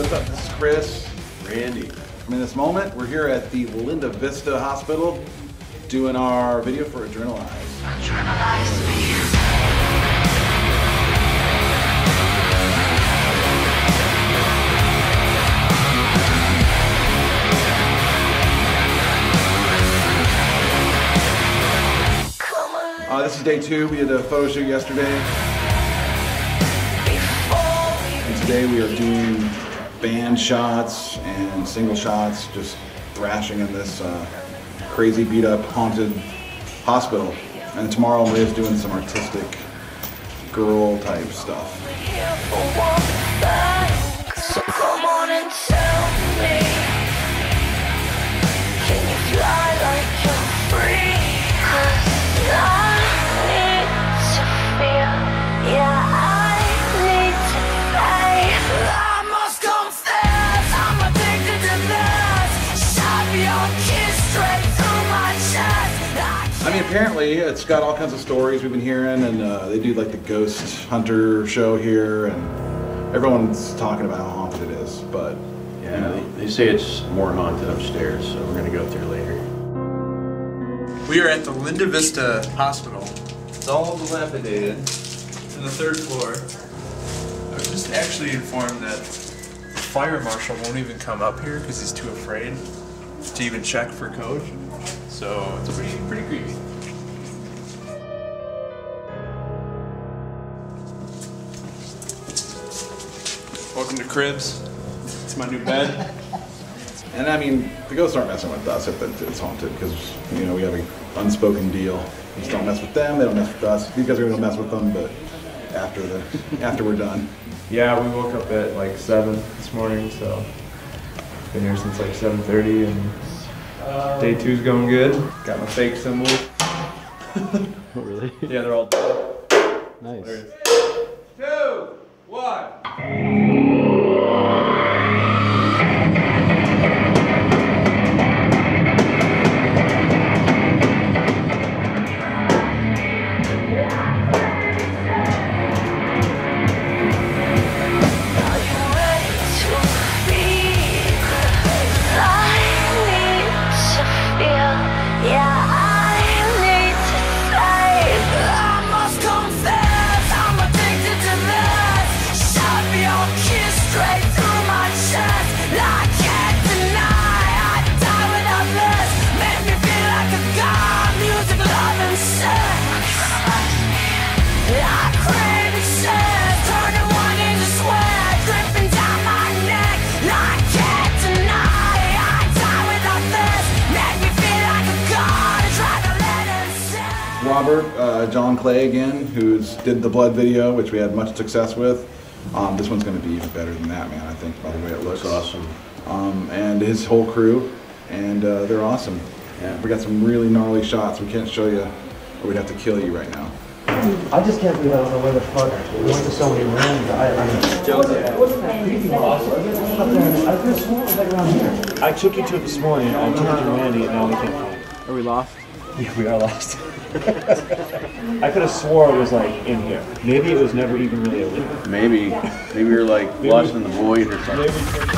What's up? This is Chris. Randy. In this moment, we're here at the Linda Vista Hospital doing our video for Adrenalize. Adrenalize me. This is day 2. We did a photo shoot yesterday. And today we are doing band shots and single shots, just thrashing in this crazy beat up haunted hospital. And tomorrow Maria's doing some artistic girl type stuff. So come on and tell me, can you fly like you're free? 'Cause I need to feel, yeah, I need to fly. I must confess, I'm addicted to this. Shove your kiss straight through my chest. I mean, apparently it's got all kinds of stories we've been hearing, and they do like the ghost hunter show here, and everyone's talking about how haunted it is, but yeah, you know, they say it's more haunted upstairs, so we're gonna go through later. We are at the Linda Vista Hospital. It's all dilapidated. It's on the 3rd floor. I was just actually informed that the fire marshal won't even come up here because he's too afraid to even check for code. So it's pretty creepy. Welcome to Cribs. It's my new bed. And I mean, the ghosts aren't messing with us if it's haunted, because, you know, we have an unspoken deal. We just don't mess with them, they don't mess with us. These guys are gonna mess with them, but after we're done. Yeah, we woke up at like 7 this morning, so been here since like 7:30, and day 2's going good. Got my fake symbol. Oh, really? Yeah, they're all dead. Nice. 2, 1. Robert, John Clay again, did the blood video, which we had much success with. This one's going to be even better than that, man, I think, by the way it looks. Awesome. And his whole crew, and they're awesome. Yeah. We got some really gnarly shots. We can't show you, or we'd have to kill you right now. I just can't believe I don't know where the fuck we went to so many rooms. I could have sworn it was like around here. I took you to it this morning, I took you to Randy, and now we can't find it. Are we lost? Yeah, we are lost. I could have swore it was like in here. Maybe it was never even really a room. Maybe you're like lost in the void or something.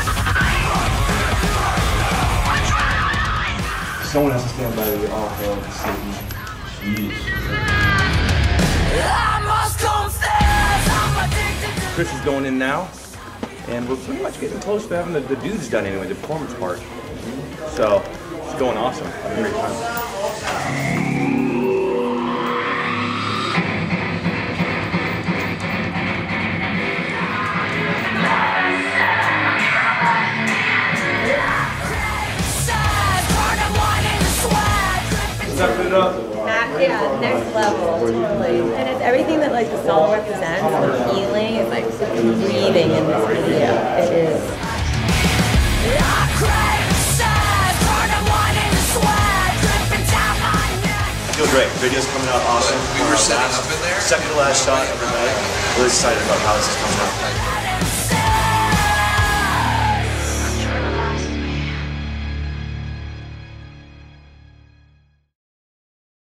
Someone has to stand by the altar of Satan. Jeez. Chris is going in now, and we're pretty much getting close to having the dudes done anyway, the performance part. So it's going awesome. Having a great time. Step it up. Yeah, next level, totally. And it's everything that like the song represents, the healing, is like breathing in this video. It is. I feel great. Video's coming out awesome. We were setting up in there. Second to last shot of the night. Really excited about how this is coming out.